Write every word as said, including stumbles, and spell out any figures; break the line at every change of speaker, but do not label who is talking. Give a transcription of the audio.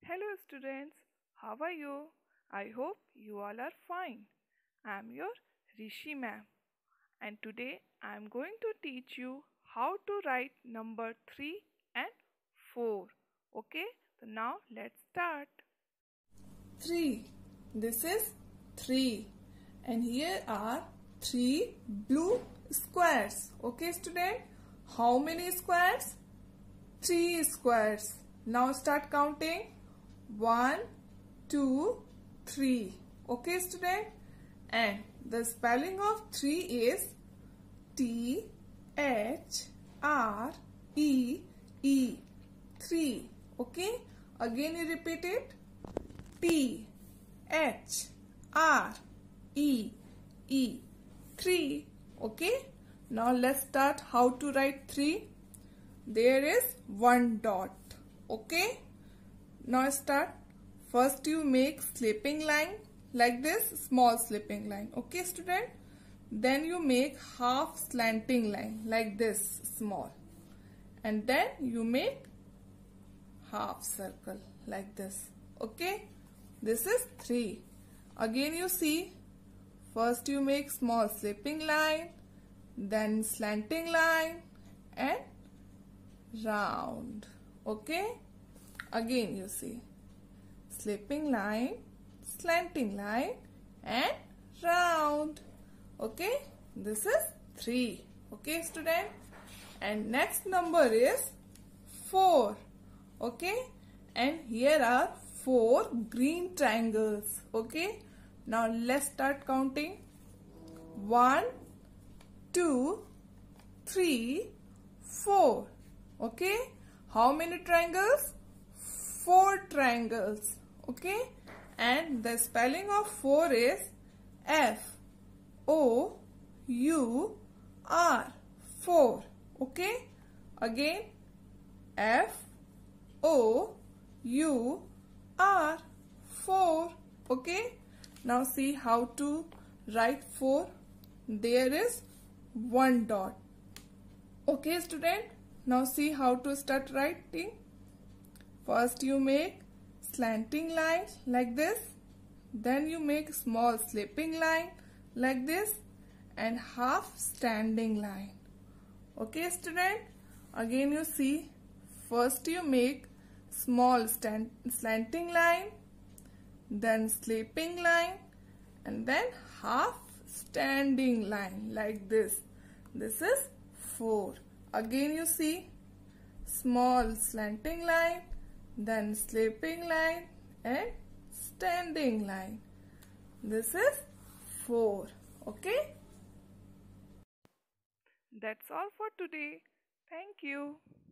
Hello students, how are you? I hope you all are fine. I am your Rishi ma'am and today I am going to teach you how to write number three and four. Okay, so now let's start.
three. This is three. And here are three blue squares. Okay student, how many squares? three squares. Now start counting. one, two, three. Okay student? And the spelling of three is T H R E E. three. Okay? Again you repeat it. T H R E E. three. Okay? Now let's start how to write three. There is one dot. Okay? Now start. First you make slipping line like this, small slipping line. Okay student? Then you make half slanting line like this, small. And then you make half circle like this. Okay? This is three. Again you see. First you make small slipping line, then slanting line and round. Okay? Again you see. Slipping line, slanting line and round. Okay? This is three. Okay student? And next number is four. Okay? And here are four green triangles. Okay? Now let's start counting. one, two, three, four. Okay? How many triangles? Four triangles. Okay? And the spelling of four is F O U R. Four. Okay? Again, F O U R. Four. Okay? Now see how to write four. There is one dot. Okay student? Now see how to start writing. First you make slanting line like this. Then you make small slipping line like this and half standing line. Okay student? Again you see. First you make small stand, slanting line, then slipping line and then half standing line like this. This is four. Again you see. Small slanting line, then slipping line and standing line. This is four. Okay?
That's all for today. Thank you.